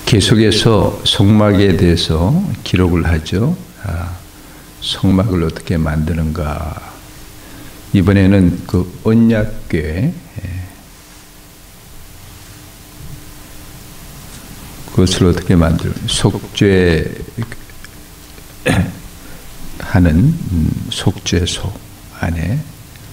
계속해서 속막에 대해서 기록을 하죠. 속막을 어떻게 만드는가. 이번에는 그 언약궤, 그것을 어떻게 속죄하는 속죄소 안에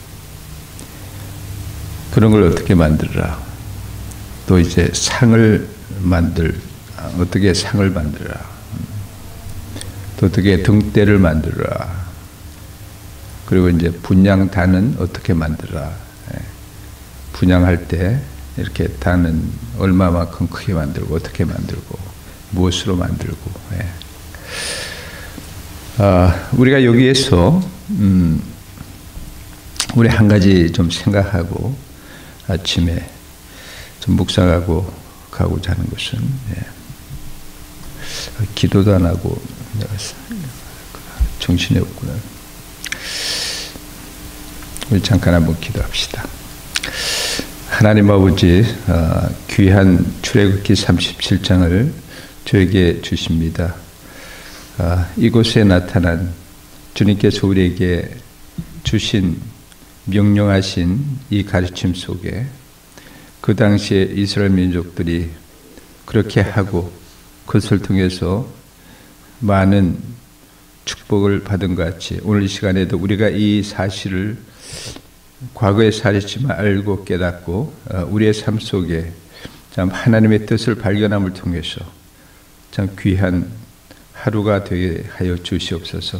그런 걸 어떻게 만들어라. 또 이제 어떻게 상을 만들어라. 또 어떻게 등대를 만들어라. 그리고 이제 분향단은 어떻게 만들어라. 분향할 때 이렇게 단은 얼마만큼 크게 만들고 어떻게 만들고 무엇으로 만들고. 우리가 여기에서 우리 한 가지 좀 생각하고 아침에 좀 묵상하고 가고자 하는 것은 기도도 안 하고 정신이 없구나. 우리 잠깐 한번 기도합시다. 하나님 아버지, 귀한 출애굽기 37장을 저에게 주십니다. 이곳에 나타난 주님께서 우리에게 주신 명령하신 이 가르침 속에 그 당시에 이스라엘 민족들이 그렇게 하고 그것을 통해서 많은 축복을 받은 것 같이 오늘 이 시간에도 우리가 이 사실을 과거의 사실이지만 알고 깨닫고 우리의 삶 속에 참 하나님의 뜻을 발견함을 통해서 참 귀한 하루가 되게 하여 주시옵소서.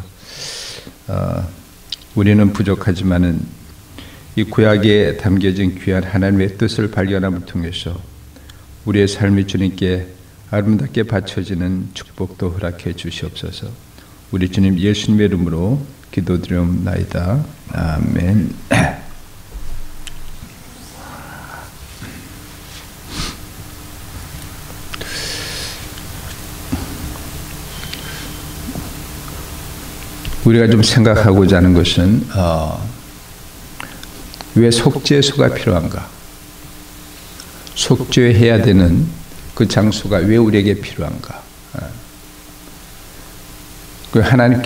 우리는 부족하지만은 이 구약에 담겨진 귀한 하나님의 뜻을 발견함을 통해서 우리의 삶이 주님께 아름답게 바쳐지는 축복도 허락해 주시옵소서. 우리 주님 예수님의 이름으로 기도드리옵나이다. 아멘. 우리가 좀 생각하고자 하는 것은 왜 속죄소가 필요한가? 속죄해야 되는 그 장소가 왜 우리에게 필요한가? 그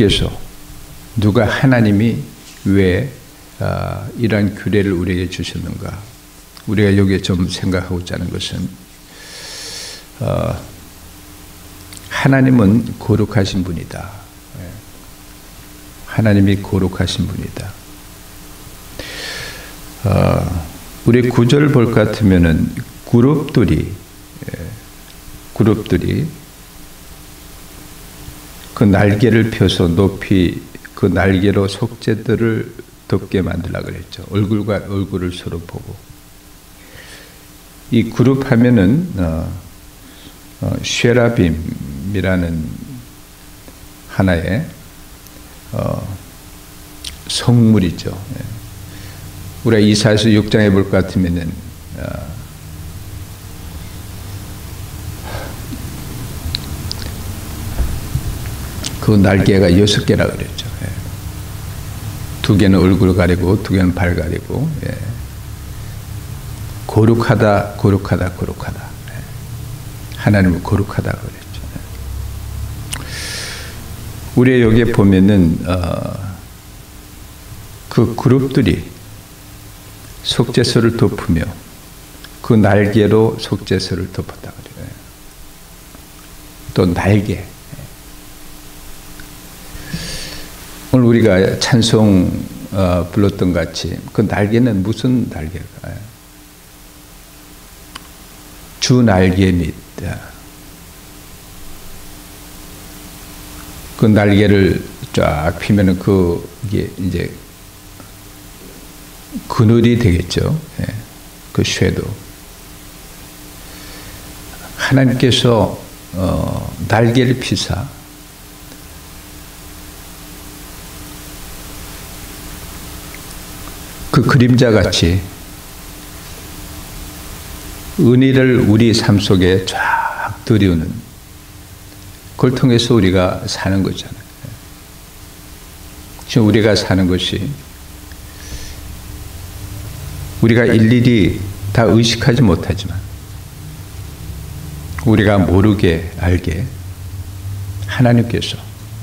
하나님이 왜 이러한 규례를 우리에게 주셨는가? 우리가 여기에 좀 생각하고자 하는 것은 하나님은 거룩하신 분이다. 하나님이 거룩하신 분이다. 우리 구절을 볼 것 같으면은 그룹들이 그 날개를 펴서 높이 그 날개로 속죄들을 덮게 만들려고 그랬죠. 얼굴과 얼굴을 서로 보고. 이 그룹 하면은 쉐라빔이라는 하나의 성물이죠. 우리가 이사야서 6장에 볼 것 같으면은 그 날개가 6개라 그랬죠. 2개는 얼굴 가리고 2개는 발 가리고. 거룩하다. 하나님은 거룩하다 그랬죠. 우리 여기에 보면은 그 그룹들이 속죄소를 덮으며 그 날개로 속죄소를 덮었다 그래요. 또 날개. 오늘 우리가 찬송 불렀던 같이 그 날개는 무슨 날개일까요? 주 날개 밑. 그 날개를 쫙 피면은 이게 이제 그늘이 되겠죠. 그 쉐도. 하나님께서 날개를 피사 그 그림자같이 은혜를 우리 삶 속에 쫙 들이우는 그걸 통해서 우리가 사는 거잖아요. 지금 우리가 사는 것이 우리가 일일이 다 의식하지 못하지만 우리가 모르게 알게 하나님께서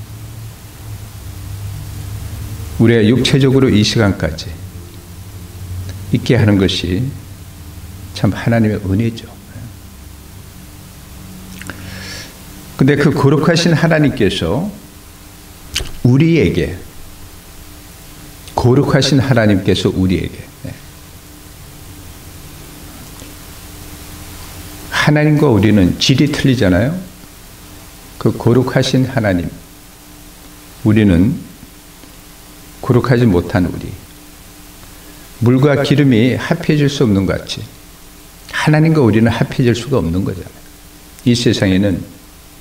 우리가 육체적으로 이 시간까지 있게 하는 것이 참 하나님의 은혜죠. 근데 그 거룩하신 하나님께서 우리에게, 거룩하신 하나님께서 우리에게, 하나님과 우리는 질이 틀리잖아요. 그 거룩하신 하나님, 우리는 거룩하지 못한 우리, 물과 기름이 합해질 수 없는 것 같이 하나님과 우리는 합해질 수가 없는 거잖아요. 이 세상에는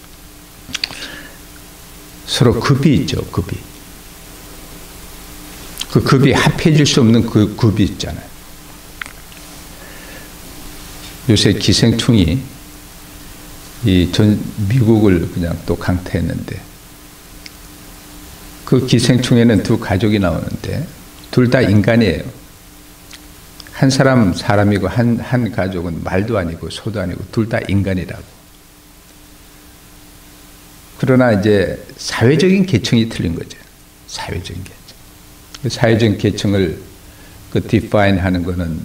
서로 급이 있죠, 급이. 그 급이 합해질 수 없는 그 급이 있잖아요. 요새 기생충이 미국을 그냥 또 강타했는데, 그 기생충에는 두 가족이 나오는데 둘 다 인간이에요. 한 사람 사람이고 한 가족은 말도 아니고 소도 아니고 둘 다 인간이라고. 그러나 이제 사회적인 계층이 틀린 거죠. 사회적인 계층. 그 사회적인 계층을 그 define 하는 거는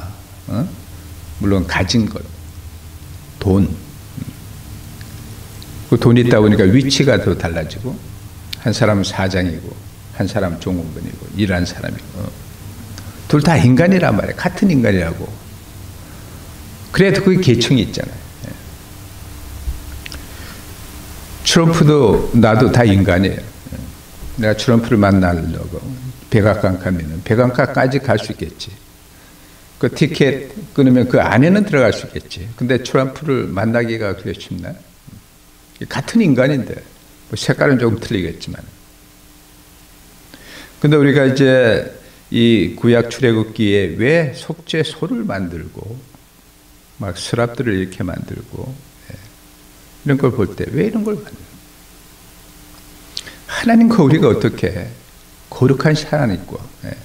물론 가진 것, 돈. 그 돈이 있다 보니까 위치가 더 달라지고, 한 사람은 사장이고 한 사람은 종업원이고 일하는 사람이고, 둘 다 인간이란 말이에요. 같은 인간이라고. 그래도 그 계층이 있잖아요. 트럼프도 나도 다 인간이에요. 내가 트럼프를 만나려고 백악관 가면 백악관까지 갈 수 있겠지. 그 티켓 끊으면 그 안에는 들어갈 수 있겠지. 근데 트럼프를 만나기가 그래 쉽나? 같은 인간인데, 뭐 색깔은 조금 틀리겠지만. 근데 우리가 이제 이 구약 출애굽기에 왜 속죄소를 만들고 막 서랍들을 이렇게 만들고 이런 걸 볼 때 왜 이런 걸 만들어요? 하나님과 우리가 어떻게 거룩한 하나님과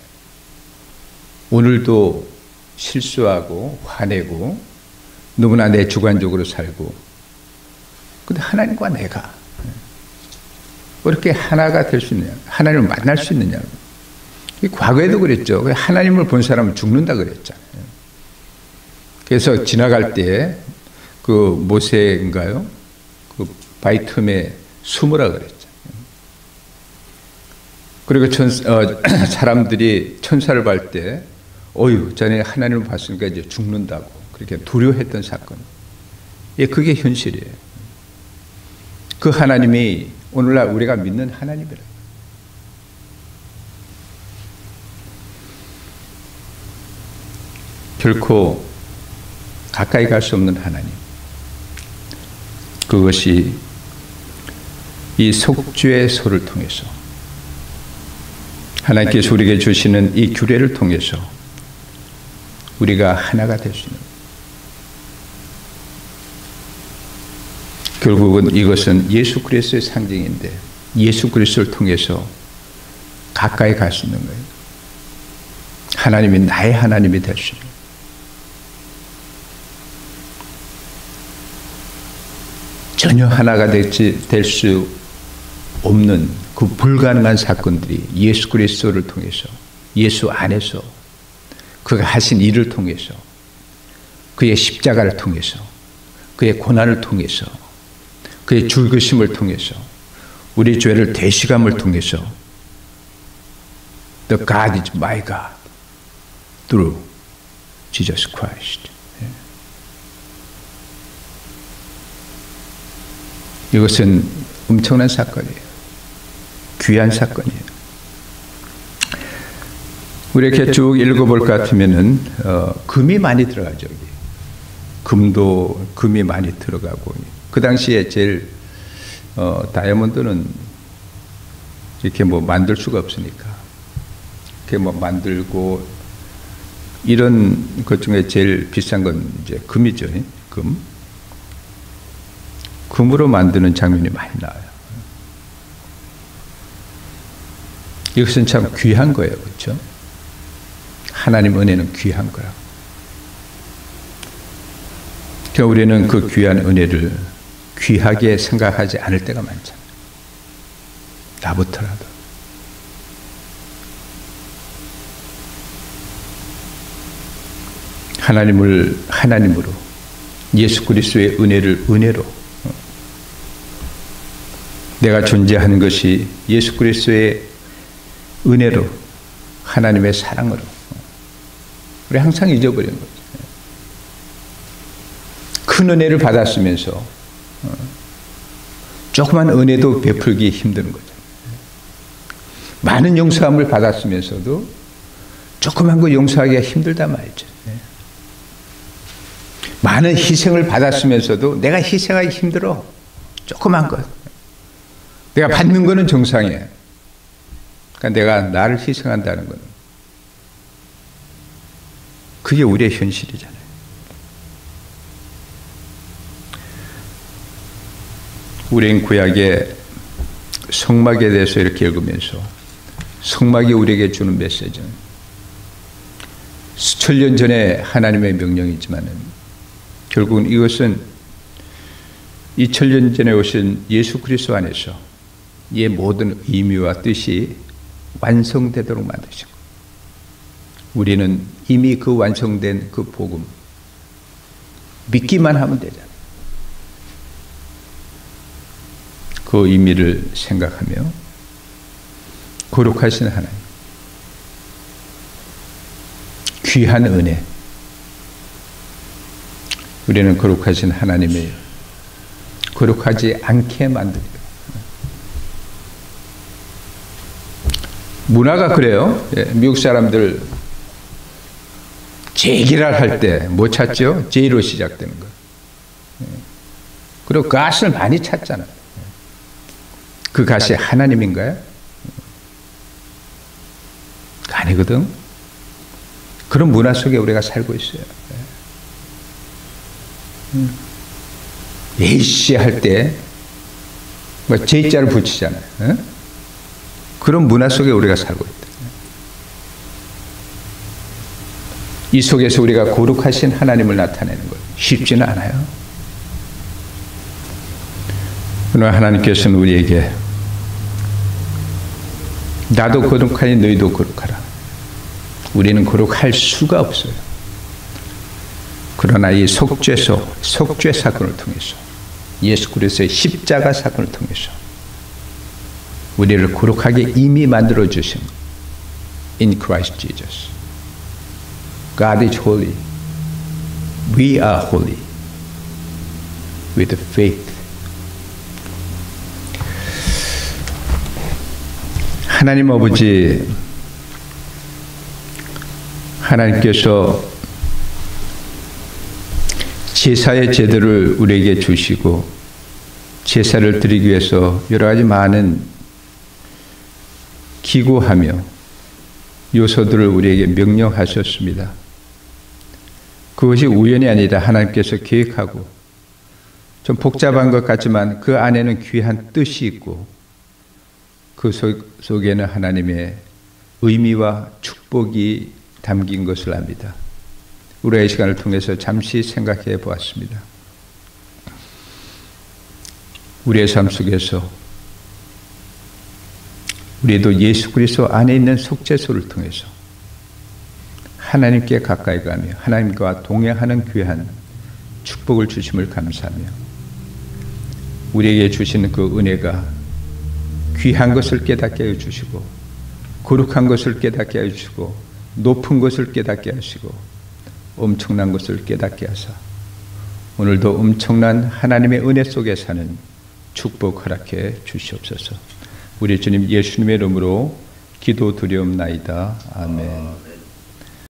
오늘도 실수하고 화내고 너무나 내 주관적으로 살고, 근데 하나님과 내가 어떻게 하나가 될 수 있느냐, 하나님을 만날 수 있느냐. 과거에도 그랬죠. 하나님을 본 사람은 죽는다 그랬잖아요. 그래서 지나갈 때 그 모세인가요? 그 바위 틈에 숨으라 그랬죠. 그리고 사람들이 천사를 볼 때, 어휴, 자네 하나님을 봤으니까 이제 죽는다고 그렇게 두려워했던 사건. 예, 그게 현실이에요. 그 하나님이 오늘날 우리가 믿는 하나님이라. 결코 가까이 갈 수 없는 하나님. 그것이 이 속죄의 소를 통해서, 하나님께서 우리에게 주시는 이 규례를 통해서 우리가 하나가 될 수 있는, 결국은 이것은 예수 그리스도의 상징인데 예수 그리스도를 통해서 가까이 갈 수 있는 거예요. 하나님이 나의 하나님이 될 수 있는. 전혀 하나가 될 수 없는 그 불가능한 사건들이 예수 그리스도를 통해서, 예수 안에서 그가 하신 일을 통해서, 그의 십자가를 통해서, 그의 고난을 통해서, 그의 죽으심을 통해서, 우리 죄를 대시감을 통해서 The God is my God through Jesus Christ. 이것은 엄청난 사건이에요. 귀한 사건이에요. 우리 이렇게 쭉 읽어볼 것 같으면은 금이 많이 들어가죠. 금이 많이 들어가고, 그 당시에 제일 다이아몬드는 이렇게 뭐 만들 수가 없으니까 이렇게 뭐 만들고, 이런 것 중에 제일 비싼 건 이제 금이죠. 금으로 만드는 장면이 많이 나와요. 이것은 참 귀한 거예요. 그렇죠? 하나님 은혜는 귀한 거야. 그러니까 우리는 그 귀한 은혜를 귀하게 생각하지 않을 때가 많잖아요. 나부터라도. 하나님을 하나님으로, 예수 그리스도의 은혜를 은혜로, 내가 존재하는 것이 예수 그리스도의 은혜로, 하나님의 사랑으로, 우리 항상 잊어버리는 거죠. 큰 은혜를 받았으면서 조그만 은혜도 베풀기 힘든 거죠. 많은 용서함을 받았으면서도 조그만 거 용서하기가 힘들단 말이죠. 많은 희생을 받았으면서도 내가 희생하기 힘들어. 조그만 것. 내가 받는 거는 정상이에요. 그러니까 내가 나를 희생한다는 거는 그게 우리의 현실이잖아요. 우리는 구약의 성막에 대해서 이렇게 읽으면서 성막이 우리에게 주는 메시지는 수천 년 전에 하나님의 명령이지만 결국은 이것은 2000년 전에 오신 예수 그리스도 안에서 이 모든 의미와 뜻이 완성되도록 만드시고 우리는 이미 그 완성된 그 복음 믿기만 하면 되잖아요. 그 의미를 생각하며 거룩하신 하나님, 귀한 은혜, 우리는 거룩하신 하나님의 거룩하지 않게 만들고 문화가 그래요. 미국 사람들 제기랄 할 때 뭐 찾죠? J로 시작되는 거. 그리고 갓을 많이 찾잖아요. 그 갓이 하나님인가요? 아니거든. 그런 문화 속에 우리가 살고 있어요. A씨 할 때 뭐 J자를 붙이잖아요. 그런 문화 속에 우리가 살고 있다. 이 속에서 우리가 거룩하신 하나님을 나타내는 것 쉽지는 않아요. 그러나 하나님께서는 우리에게 나도 거룩하니 너희도 거룩하라. 우리는 거룩할 수가 없어요. 그러나 이 속죄 사건을 통해서 예수 그리스도의 십자가 사건을 통해서 우리를 거룩하게 이미 만들어 주신 in Christ Jesus. God is holy. We are holy. With faith. 하나님 아버지, 하나님께서 제사의 제도를 우리에게 주시고 제사를 드리기 위해서 여러 가지 많은 기구하며 요소들을 우리에게 명령하셨습니다. 그것이 우연이 아니라 하나님께서 계획하고 좀 복잡한 것 같지만 그 안에는 귀한 뜻이 있고 그 속에는 하나님의 의미와 축복이 담긴 것을 압니다. 우리의 시간을 통해서 잠시 생각해 보았습니다. 우리의 삶 속에서 우리도 예수 그리스도 안에 있는 속죄소를 통해서 하나님께 가까이 가며 하나님과 동행하는 귀한 축복을 주심을 감사하며 우리에게 주시는 그 은혜가 귀한 것을 깨닫게 해주시고 거룩한 것을 깨닫게 해주시고 높은 것을 깨닫게 하시고 엄청난 것을 깨닫게 하사 오늘도 엄청난 하나님의 은혜 속에 사는 축복 허락해 주시옵소서. 우리 주님 예수님의 이름으로 기도드리옵나이다. 아멘.